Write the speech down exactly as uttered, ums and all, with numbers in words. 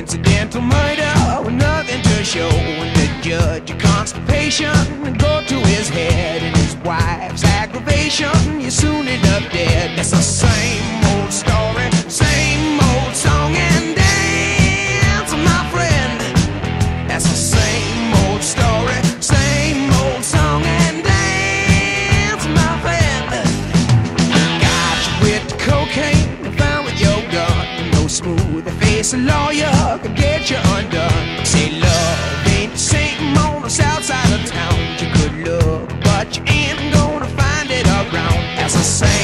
Coincidental murder with nothing to show. And the judge, your constipation, go to his head. And his wife's aggravation, you soon end up dead. It's the same old story, same old song and dance, my friend. That's the same old story, same old song and dance, my friend. Got you with the cocaine, found with your gun. No smooth face a lawyer could get you undone. Say love ain't the same on the south side of town. You could look, but you ain't gonna find it around. That's the same